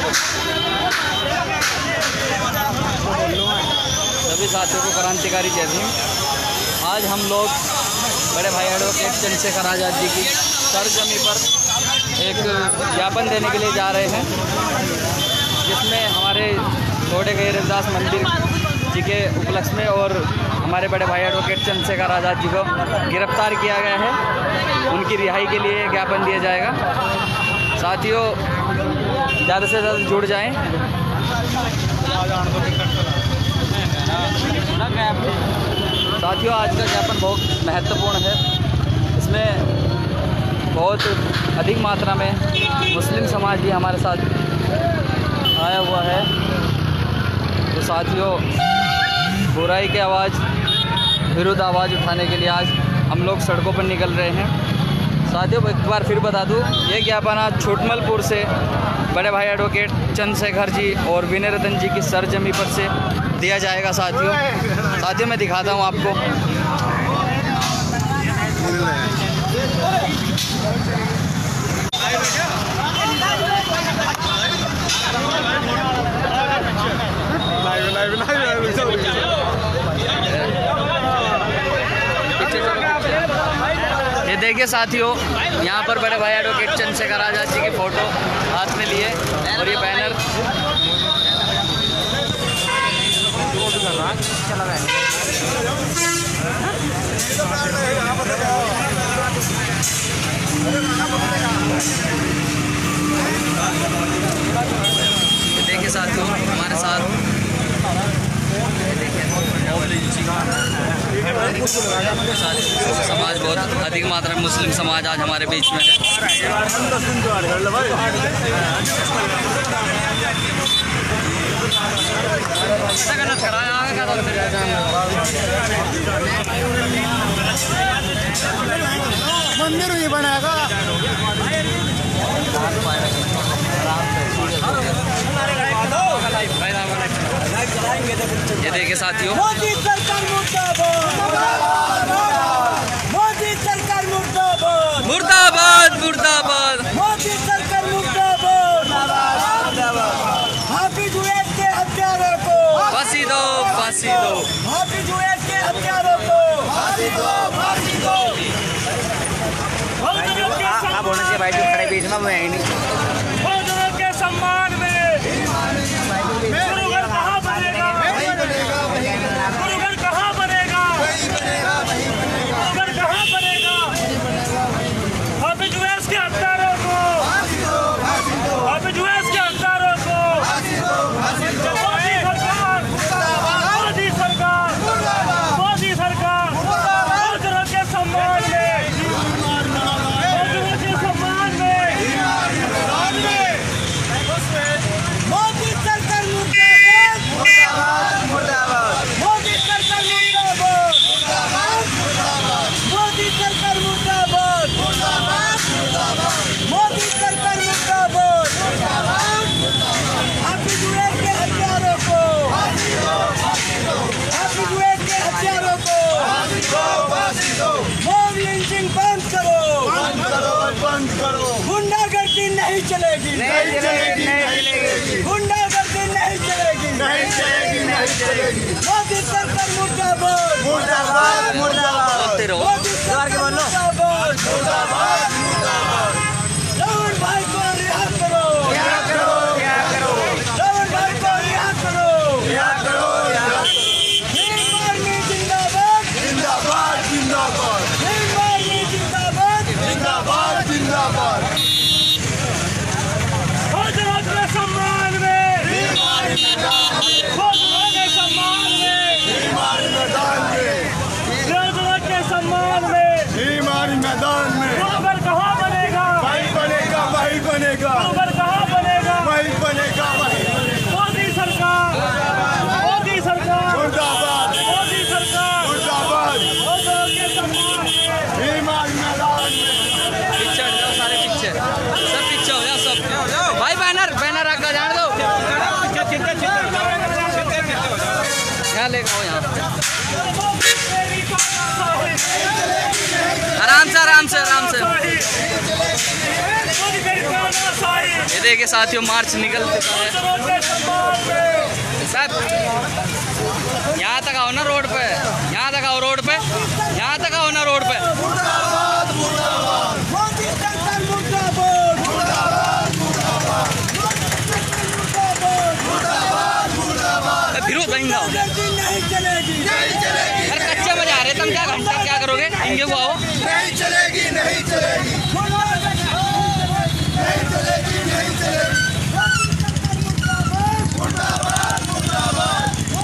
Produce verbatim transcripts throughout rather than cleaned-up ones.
सभी साथियों को क्रांतिकारी जय भीम। आज हम लोग बड़े भाई एडवोकेट चंद्रशेखर आज़ाद जी की सरजमी पर एक ज्ञापन देने के लिए जा रहे हैं, जिसमें हमारे छोटे गए रविदास मंदिर जी के उपलक्ष्य में और हमारे बड़े भाई एडवोकेट चंद्रशेखर आज़ाद जी को गिरफ्तार किया गया है। उनकी रिहाई के लिए ज्ञापन दिया जाएगा। साथियों ज़्यादा से ज़्यादा जुड़ जाएं। साथियों आज का ज्ञापन बहुत महत्वपूर्ण है। इसमें बहुत अधिक मात्रा में मुस्लिम समाज भी हमारे साथ आया हुआ है। तो साथियों बुराई की आवाज़ विरुद्ध आवाज़ उठाने के लिए आज हम लोग सड़कों पर निकल रहे हैं। साथियों एक बार फिर बता दूं, ये ज्ञापन आज छोटमलपुर से बड़े भाई एडवोकेट चंद्रशेखर जी और विनय रतन जी की सरजमी पर से दिया जाएगा। साथियों साथियों मैं दिखाता हूं आपको। ये देखिए साथियों, यहाँ पर बड़े भाई एडवोकेट चंद्रशेखर आज़ाद जी की फ़ोटो हाथ में लिए और ये बैनर ये देखिए साथियों हमारे साथ समाज बहुत अधिक मात्रा में मुस्लिम समाज आज हमारे बीच में है। मंदिर ही बनाएगा। ये देखिए साथियों मोदी सरकार मुर्दाबाद, मोदी सरकार मुर्दाबाद, मुर्दाबाद मुर्दाबाद, मोदी सरकार मुर्दाबाद। हाफिज उवैस के हत्यारों को फांसी दो, फांसी दो। हाफिज उवैस के हत्यारों को फांसी दो, फांसी दो। आप होने से भाई खड़े बीच में मैं ही नहीं। मजदूरों के सम्मान में गुरुघर कहाँ बनेगा? गुरुघर कहाँ बनेगा? गुरुघर कहाँ बनेगा? हाफिज उवैस के हत्यारों को, हाफिज उवैस के हत्यारों को मोदी सरकार, मोदी सरकार, मोदी सरकार मजदूरों के सम्मान में, मजदूरों के सम्मान में मोदी सरकार मुर्दाबाद, मोदी सरकार मुर्दाबाद, मोदी सरकार मुर्दाबाद, मोदी सरकार मुर्दाबाद। हाफिज उवैस के हत्यारों को, हाफिज उवैस के हत्यारों को मॉब लिंचिंग बंद करो, बंद करो, बंद करो। गुंडागर्दी नहीं चलेगी, नहीं चलेगी, नहीं चलेगी। गुंडागर्दी नहीं चलेगी, नहीं चलेगी, नहीं चलेगी। मोदी सरकार मुर्दाबाद, मुर्दाबाद, मुर्दाबाद। मोदी सरकार मुर्दाबाद, मुर्दाबाद, मुर्दाबाद। रावण भाई को रिहा करो, रिहा करो, रिहा करो। रावण भाई को रिहा करो, रिहा करो, रिहा करो। भीम आर्मी जिंदाबाद, जिंदाबाद, जिंदाबाद। भीम आर्मी जिंदाबाद, जिंदाबाद, जिंदाबाद। मजदूरों के सम्मान में, मजदूरों के सम्मान में, मैदान में, मजदूरों के सम्मान में, मैदान में। गुरुघर कहाँ बनेगा? वही बनेगा, वही बनेगा। गुरुघर कहाँ बनेगा? वही बनेगा, वही। मोदी सरकार, मोदी सरकार मुर्दाबाद, मोदी सरकार मुर्दाबाद। मजदूरों के सम्मान में, मैदान में। पीछे हट जाओ, सारे पीछे सब पीछे हो जाओ, सब भाई। बैनर बैनर आकर जान दो, यहाँ लेकर आओ, यहाँ आराम से, आराम से, आराम से। ये देखिए साथियों, मार्च निकल चुका है। सर यहाँ तक आओ ना रोड पे, यहाँ तक आओ रोड पे, यहाँ तक आओ ना रोड पे। फिर बहेंगा अरे कच्चे में जा रहे तुम, क्या घंटा क्या करोगे? इंगे को आओ। नहीं चलेगी, नहीं चलेगी, नहीं चलेगी, नहीं चलेगी। मुर्दाबाद, मुर्दाबाद,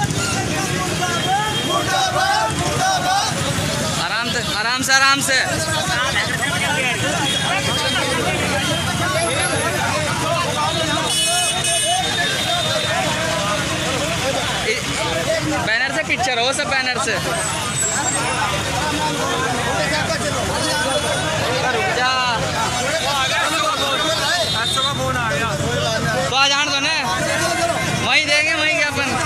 मुर्दाबाद, मुर्दाबाद। आराम से, आराम से, आराम से। बैनर से पिक्चर हो, सब बैनर से। तो आ जान दो ने, वहीं देंगे, वहीं क्या अपन।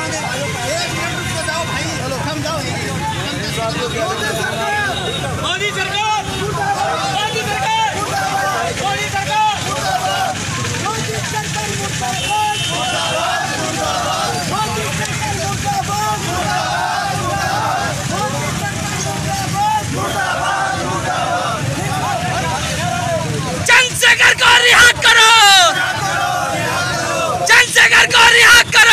मोदी सरकार, मोदी सरकार, मोदी सरकार, मोदी सरकार मुर्दाबाद, मुर्दाबाद, मुर्दाबाद, मोदी सरकार मुर्दाबाद, मुर्दाबाद, मुर्दाबाद, मुर्दाबाद। चंद्रशेखर को रिहा करो, चंद्रशेखर को रिहा करो।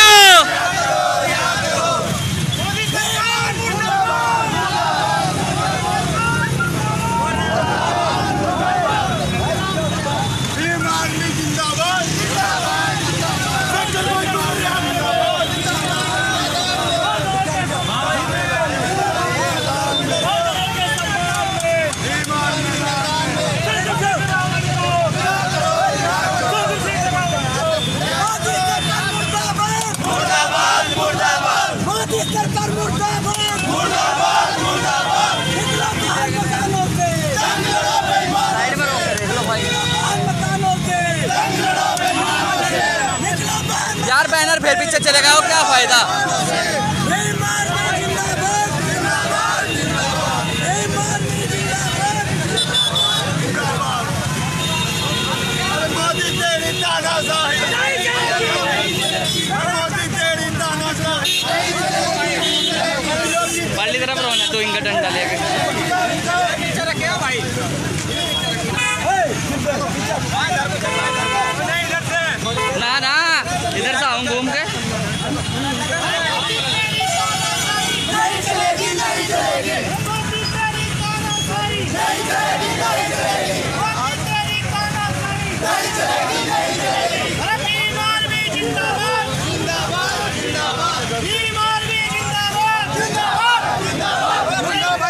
यार बैनर फिर पीछे चलेगा, वो क्या फायदा? मोदी तेरी तानाशाही, मोदी तेरी तानाशाही। वाली तरफ रोना तो इनका डंडा लेके भाई। ना ना इधर से आऊँ घूम के। नहीं चलेगी, नहीं चलेगी, नहीं चलेगी, नहीं चलेगी, नहीं चलेगी, नहीं चलेगी। बीमार भी जिंदाबाद, जिंदाबाद, जिंदाबाद, बीमार भी जिंदाबाद, जिंदाबाद, जिंदाबाद, जिंदाबाद।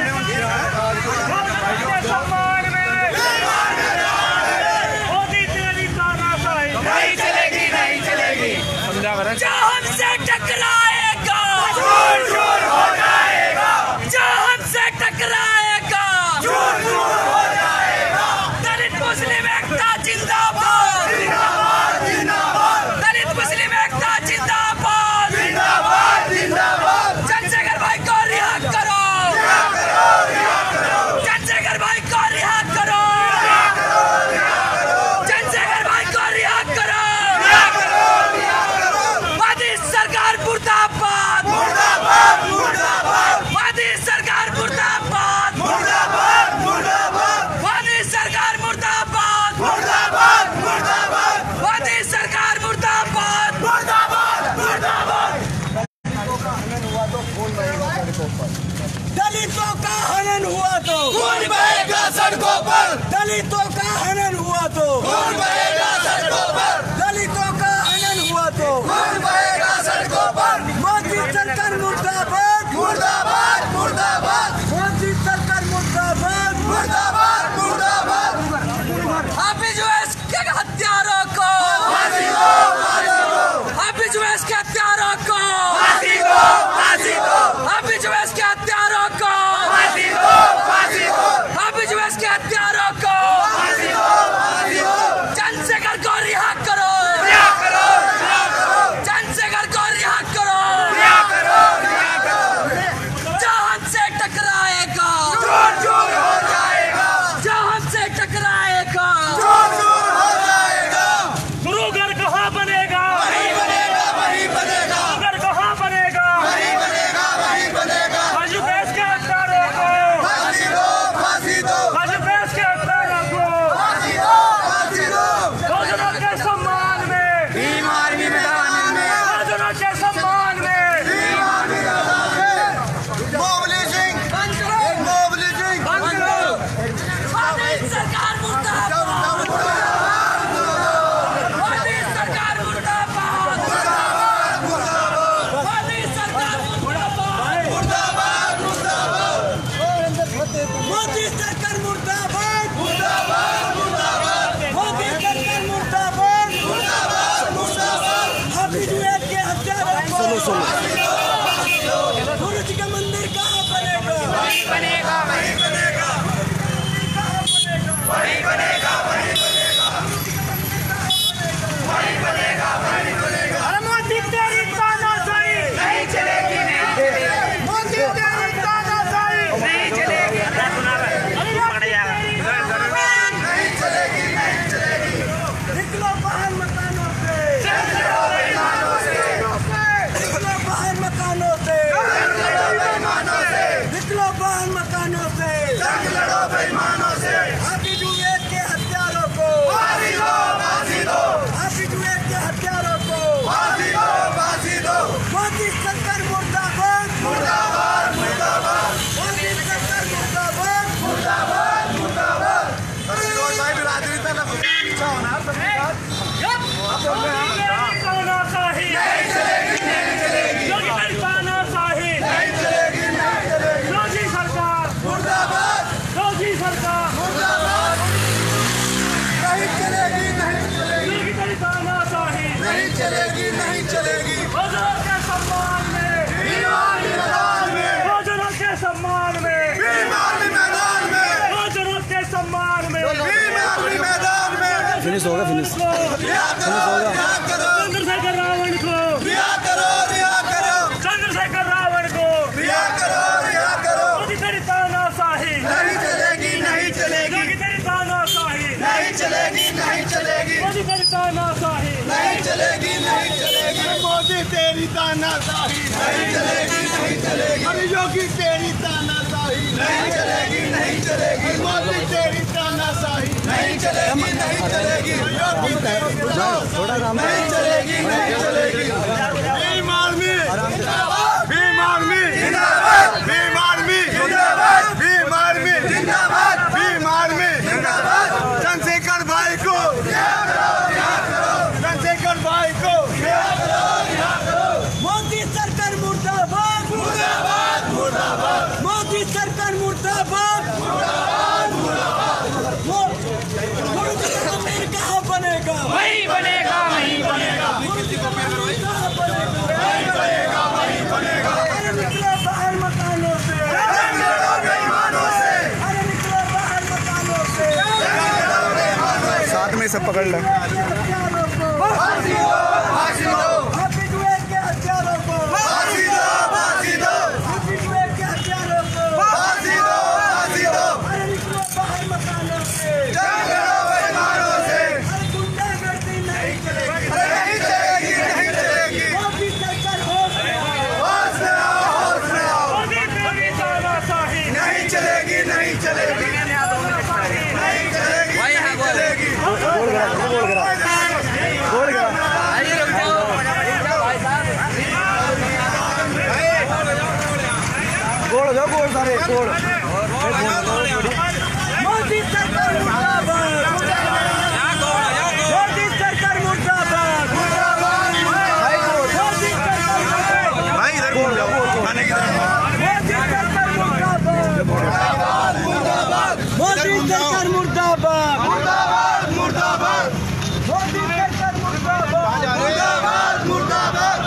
मोदी तेरी तानाशाही नहीं चलेगी, नहीं चलेगी। जो हमसे टकराएगा चूर चूर हो जाएगा, जो हमसे टकराएगा चूर चूर हो जाएगा। दलित मुस्लिम एकता जिंदाबाद, जिंदाबाद, जिंदाबाद, दलित मुस्लिम एकता जिंदाबाद, जिंदाबाद, जिंदाबाद। चंद्रशेखर भाई को रिहा करो, रिहा करो, रिहा करो, चंद्रशेखर भाई को रिहा करो, रिहा करो, रिहा करो, चंद्रशेखर भाई को रिहा करो। रिहा करो, रिहा करो। बाहर मकानों से, निकलो बाहर मकानों से, निकलो बाहर मकानों से, हाफिज उवैद के हत्यारों को हाफिज उवैद के हत्यारों को मोदी सरकार मुर्दाबाद, मुर्दाबाद, मुर्दाबाद, मोदी सरकार मुर्दाबाद, मुर्दाबाद, मुर्दाबाद। तानाशाही नहीं चलेगी, नहीं चलेगी, तानाशाही नहीं चलेगी, नहीं चलेगी। योगी सरकार मुर्दाबाद, योगी सरकार मुर्दाबाद, नहीं चलेगी, नहीं चलेगी, योगी तेरी तानाशाही नहीं चलेगी, नहीं चलेगी। भोजनों के सम्मान में, बीमारी मैदान में, भोजनों के सम्मान में, बीमारी मैदान में, भोजनों के सम्मान में, बीमारी मैदान में। फिनिश होगा, फिनिश रिहा करो, रिहा करो, चंद्रशेखर रावण को, रिहा करो, रिहा करो, चंद्रशेखर रावण को, रिहा करो, रिहा करो। योगी तेरी तानाशाही नहीं चलेगी, नहीं चलेगी, योगी तेरी तानाशाही नहीं चलेगी, नहीं चलेगी, योगी तेरी तानाशाही नहीं चलेगी, नहीं चलेगी। मोदी तेरी तानाशाही नहीं चलेगी, नहीं चलेगी। अरे योगी तेरी तानाशाही नहीं चलेगी, नहीं चलेगी। मोदी तेरी तानाशाही नहीं चलेगी, नहीं चलेगी। योगी तेरी थोड़ा आराम से। नहीं चलेगी, नहीं चलेगी। भीम आर्मी जिंदाबाद, भीम आर्मी जिंदाबाद, भीम आर्मी जिंदाबाद, भीम आर्मी जिंदाबाद, भीम आर्मी जिंदाबाद। चंद्रशेखर भाई को, चंद्रशेखर भाई को मोदी सरकार मुर्दाबाद, मुर्दाबाद, मुर्दाबाद, मोदी सरकार मुर्दाबाद, मुर्दाबाद, मुर्दाबाद। मोदी का अमीर कहाँ बनेगा? वही बनेगा, वही बनेगा। मोदी का अमीर कहाँ बनेगा? वही बनेगा, वही बनेगा। अरे निकलो बाहर मकानों से, निकलो बेईमानों से, अरे निकलो बाहर मकानों से, निकलो बेईमानों से। साथ में सब पकड़ ले। हत्यारों को फांसी दो, फांसी दो। हाफिज उवैद के हत्यारों को फांसी दो, फांसी दो। हाफिज उवैद के हत्यारों को फांसी दो, फांसी दो। अरे निकलो बाहर मकानों से, निकलो बेईमानों से। अरे गुंडागर्दी नहीं चलेगी, नहीं चलेगी, नहीं चलेगी। मोदी सरकार होश में आओ, होश में आओ, होश में आओ। मोदी तेरी तानाशाही नहीं चलेगी, नहीं चलेगी, नहीं चलेगी, नहीं चलेगी। बोल गया, बोल गया, बोल गया। बोल दो, बोल सारे, बोल। मोदी सरकार मुर्दाबाद, मोदी सरकार मुर्दाबाद, मोदी सरकार भाई इधर बोल जाओ खाने की तरफ। मोदी सरकार मुर्दाबाद, मोदी सरकार मुर्दाबाद, मुर्दाबाद, मुर्दाबाद, मोदी सरकार मुर्दाबाद, मुर्दाबाद, मुर्दाबाद।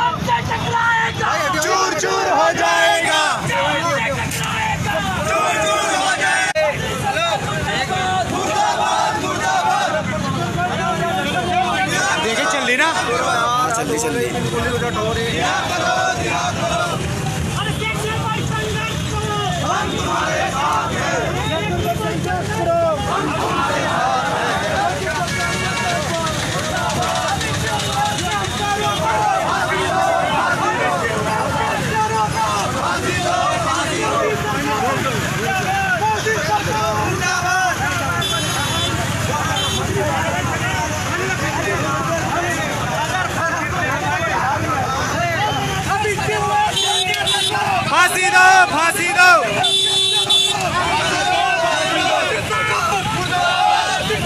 चूर चूर हो जाएगा, चूर चूर हो जाएगा। मुर्दाबाद, मुर्दाबाद। देखे चल रही ना, चल रही, चल रही। रिहा करो, रिहा करो। हम तुम्हारे साथ हैं, हम तुम्हारे साथ हैं। फांसी दो, फांसी दो।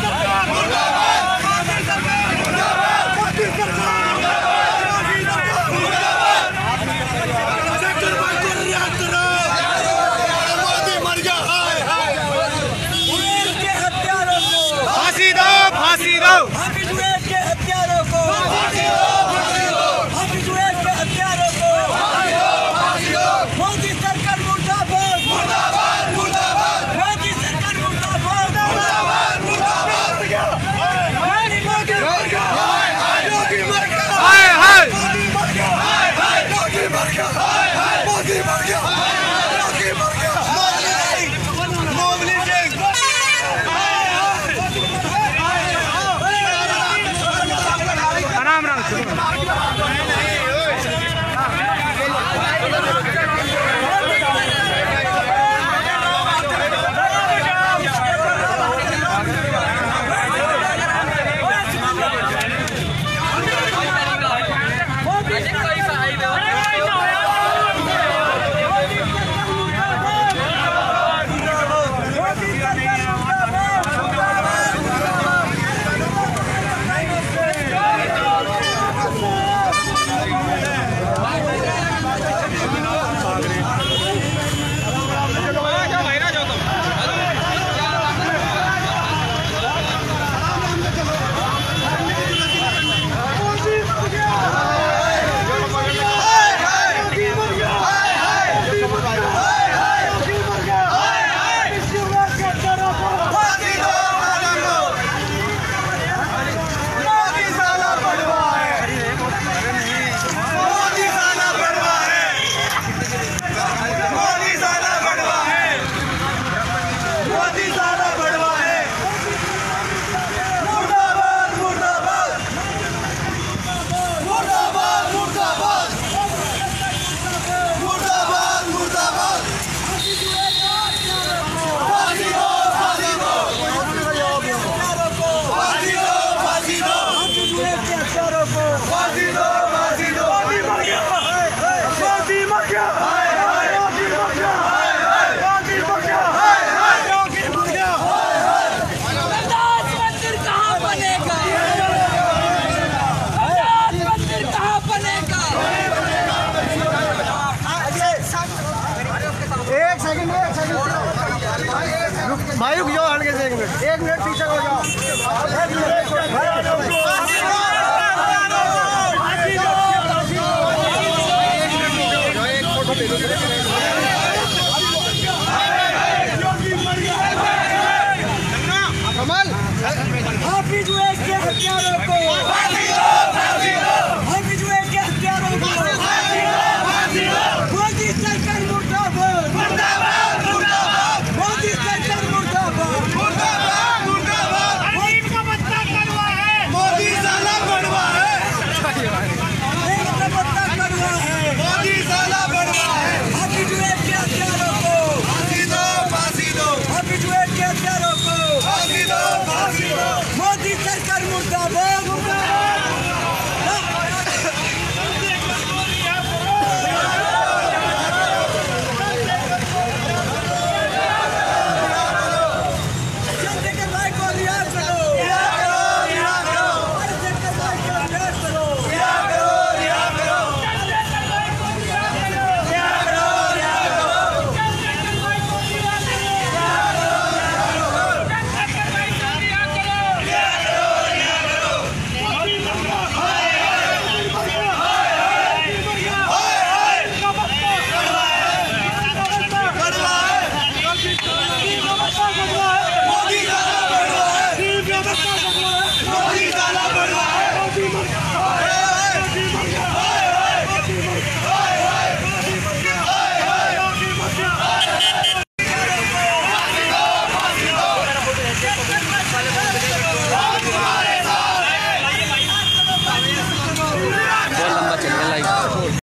नहीं